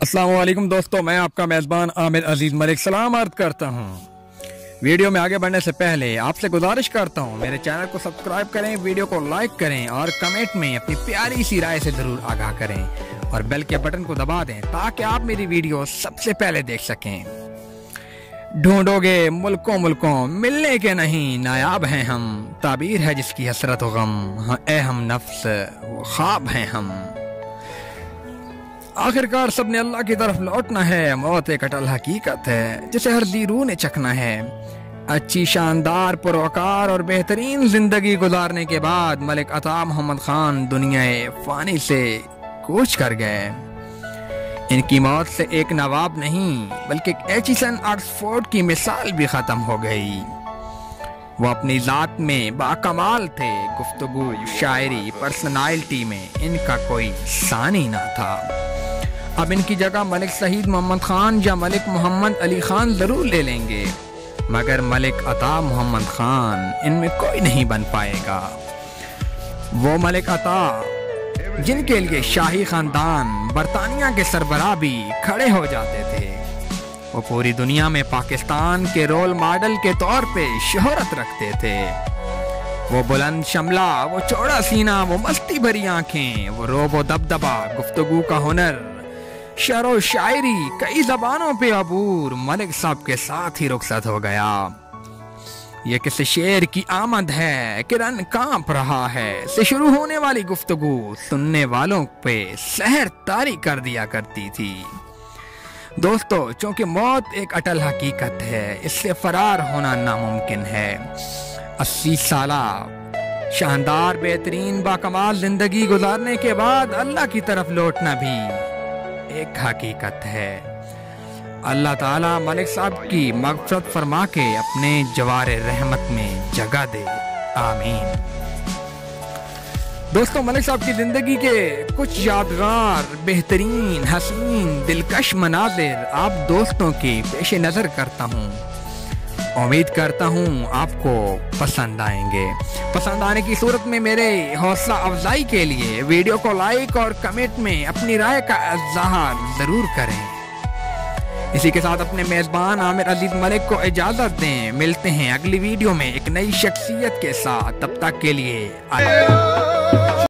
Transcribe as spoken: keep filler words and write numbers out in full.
अस्सलाम वालेकुम दोस्तों, मैं आपका मेज़बान आमिर अजीज मलिक सलाम अर्ज करता हूँ। वीडियो में आगे बढ़ने से पहले आपसे गुजारिश करता हूँ मेरे चैनल को सब्सक्राइब करें, वीडियो को लाइक करें और कमेंट में अपनी प्यारी सी राय से ज़रूर आगाह करें और बेल के बटन को दबा दें ताकि आप मेरी वीडियो सबसे पहले देख सकें। ढूंढोगे मुल्कों मुल्कों मिलने के नहीं, नायाब हैं हम, ताबीर है जिसकी हसरत व गम, हाँ ए हम नफ्स वो ख्वाब हैं हम। आखिरकार सबने अल्लाह की तरफ लौटना है, मौत एक अटल हकीकत है जिसे हर दी रूह ने चखना है। अच्छी शानदार पुरवकार और बेहतरीन जिंदगी गुजारने के बाद मलिक अता मोहम्मद खान दुनिया फानी से कूच कर गए। इनकी मौत से एक नवाब नहीं बल्कि एचिसन ऑक्सफोर्ड की मिसाल भी खत्म हो गई। वो अपनी जात में बाकमाल थे, गुफ्तगू शायरी पर्सनालिटी में इनका कोई सानी ना था। अब इनकी जगह मलिक शहीद मोहम्मद खान या मलिक मोहम्मद अली खान जरूर ले लेंगे, मगर मलिक अता मोहम्मद खान इनमें कोई नहीं बन पाएगा। वो मलिक अता जिनके लिए शाही खानदान बरतानिया के सरबराह भी खड़े हो जाते थे, वो पूरी दुनिया में पाकिस्तान के रोल मॉडल के तौर पे शोहरत रखते थे। वो बुलंद शमला, वो चौड़ा सीना, वो मस्ती भरी आंखें, वो रोब व दबदबा, गुफ्तगू का हुनर, शरो शायरी, कई जबानों पे अबूर मलिक साहब के साथ ही रुखसत हो गया। ये किसी शेर की आमद है कि रन कांप रहा है से शुरू होने वाली गुफ्तगू सुनने वालों पे सहर तारी कर दिया करती थी। दोस्तों, चूंकि मौत एक अटल हकीकत है, इससे फरार होना नामुमकिन है। अस्सी साला शानदार बेहतरीन बाकमाल जिंदगी गुजारने के बाद अल्लाह की तरफ लौटना भी एक हकीकत है। अल्लाह ताला मलिक साहब की मग़फ़िरत फरमा के अपने जवारे रहमत में जगह दे, आमीन। दोस्तों, मलिक साहब की जिंदगी के कुछ यादगार, बेहतरीन, हसीन, दिलकश मनाज़िर आप दोस्तों की पेश नज़र करता हूँ। उम्मीद करता हूँ आपको पसंद आएंगे। पसंद आने की सूरत में मेरे हौसला अफजाई के लिए वीडियो को लाइक और कमेंट में अपनी राय का इज़हार ज़रूर करें। इसी के साथ अपने मेज़बान आमिर अजीज मलिक को इजाज़त दें। मिलते हैं अगली वीडियो में एक नई शख्सियत के साथ, तब तक के लिए